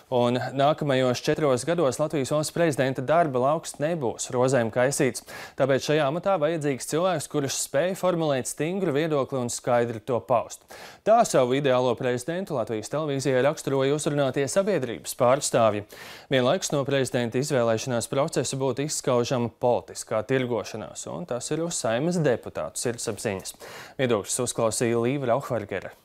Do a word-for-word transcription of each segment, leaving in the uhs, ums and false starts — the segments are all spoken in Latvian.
Un nākamajos četros gados Latvijas valsts prezidenta darba lauks nebūs rozēm kaisīts. Tāpēc šajā amatā vajadzīgs cilvēks, kurš spēj formulēt stingru viedokli un skaidri to paust. Tā savu ideālo prezidentu Latvijas televīzijai raksturoja uzrunātie sabiedrības pārstāvji. Vienlaikus no prezidenta izvēlēšanās procesa būtu izskaužama politiskā tirgošanās, un tas ir uz Saeimas deputātu sirdsapziņas. Viedokļus uzklausīja Līva Rauhvargere.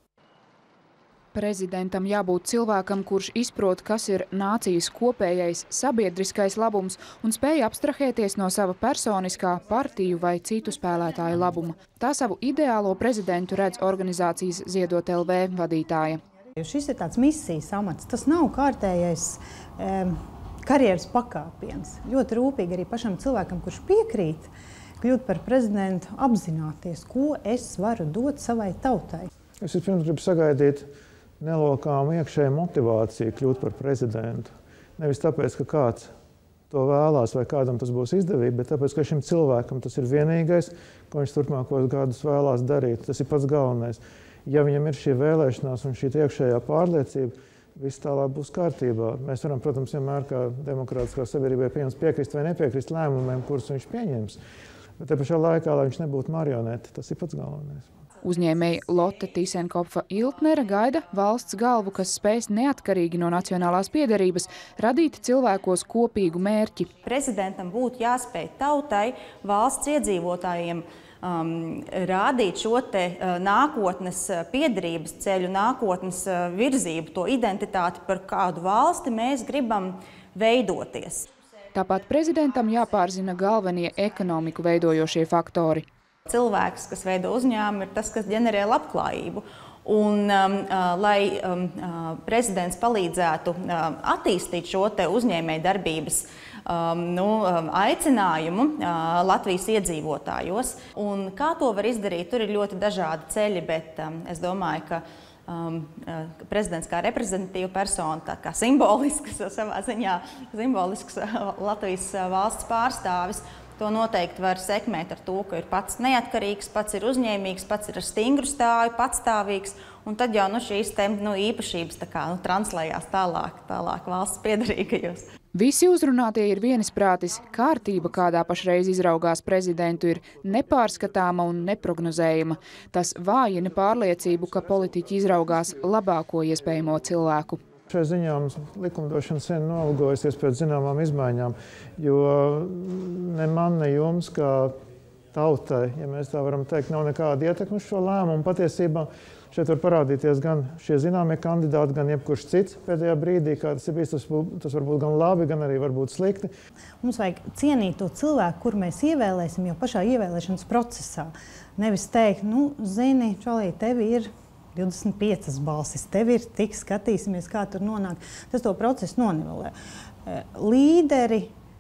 Prezidentam jābūt cilvēkam, kurš izprot, kas ir nācijas kopējais sabiedriskais labums un spēj abstrahēties no sava personiskā, partiju vai citu spēlētāju labuma. Tā savu ideālo prezidentu redz organizācijas Ziedot L V vadītāja. Šis ir tāds misijas amats. Tas nav kārtējais um, karjeras pakāpiens. Ļoti rūpīgi arī pašam cilvēkam, kurš piekrīt kļūt par prezidentu, apzināties, ko es varu dot savai tautai. Es vispirms gribu sagaidīt nelokām iekšēju motivāciju kļūt par prezidentu. Nevis tāpēc, ka kāds to vēlās vai kādam tas būs izdevība, bet tāpēc, ka šim cilvēkam tas ir vienīgais, ko viņš turpmākos gadus vēlās darīt. Tas ir pats galvenais. Ja viņam ir šī vēlēšanās un šī iekšējā pārliecība, viss tālāk būs kārtībā. Mēs varam, protams, vienmēr kā demokrātiskā sabiedrībai pieņems piekrist vai nepiekrist lēmumiem, kurus viņš pieņems. Bet te pašā laikā, lai viņš nebūtu marionete, tas ir pats galvenais. Uzņēmēji Lotte Tīsenkopfa-Iltnere gaida valsts galvu, kas spēs neatkarīgi no nacionālās piederības radīt cilvēkos kopīgu mērķi. Prezidentam būtu jāspēj tautai, valsts iedzīvotājiem um, rādīt šo te uh, nākotnes piederības ceļu, nākotnes uh, virzību, to identitāti, par kādu valsti mēs gribam veidoties. Tāpat prezidentam jāpārzina galvenie ekonomiku veidojošie faktori. Cilvēks, kas veido uzņēmumu, ir tas, kas ģenerē labklājību. Un, um, uh, lai um, uh, prezidents palīdzētu uh, attīstīt šo te uzņēmēju darbības um, nu, um, aicinājumu uh, Latvijas iedzīvotājos. Un kā to var izdarīt, tur ir ļoti dažādi ceļi, bet um, es domāju, ka um, uh, prezidents kā reprezentatīva persona, tā kā simbolisks, savā ziņā simbolisks uh, Latvijas uh, valsts pārstāvis, to noteikti var sekmēt ar to, ka ir pats neatkarīgs, pats ir uzņēmīgs, pats ir ar stingru stāju, patstāvīgs, un tad jau nu, šīs te, nu, īpašības tā kā, nu, translējās tālāk, tālāk valsts piederīgajos. Visi uzrunātie ir vienisprātis, kārtība, kādā pašreiz izraugās prezidentu, ir nepārskatāma un neprognozējama. Tas vājina pārliecību, ka politiķi izraugās labāko iespējamo cilvēku. Šai ziņā mums likumdošana sen noilgojusies pēc zināmām izmaiņām, jo ne man, ne jums, kā tautai, ja mēs tā varam teikt, nav nekāda ietekme uz šo lēmumu. Patiesībā šeit var parādīties gan šie zināmie kandidāti, gan jebkurš cits pēdējā brīdī, kā tas ir bijis, tas, tas var būt gan labi, gan arī var būt slikti. Mums vajag cienīt to cilvēku, kur mēs ievēlēsim jau pašā ievēlēšanas procesā. Nevis teikt, nu, zini, Čalī, tevi ir divdesmit piecas balsis, tev ir tik, skatīsimies, kā tur nonāk. Tas to procesu nonivelē. Līderi,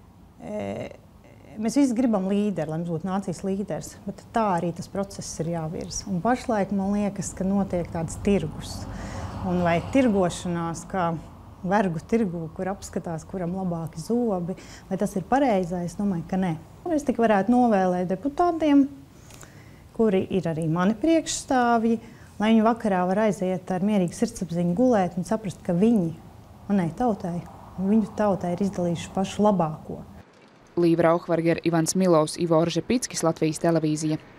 mēs visi gribam līderi, lai mums būtu nācijas līderis, bet tā arī tas process ir jāvirza. Un pašlaik man liekas, ka notiek tāds tirgus. Un vai tirgošanās, kā vergu tirgu, kur apskatās, kuram labāki zobi, vai tas ir pareizais, es domāju, ka nē. Es tik varētu novēlēt deputātiem, kuri ir arī mani priekšstāvji, lai viņi vakarā var aiziet ar mierīgu sirdsapziņu gulēt un saprast, ka viņi, manai tautai, viņu tautai ir izdalījuši pašu labāko. Līva Rauhvargere, Ivans Milovs, Ivo Oržepickis, Latvijas televīzija.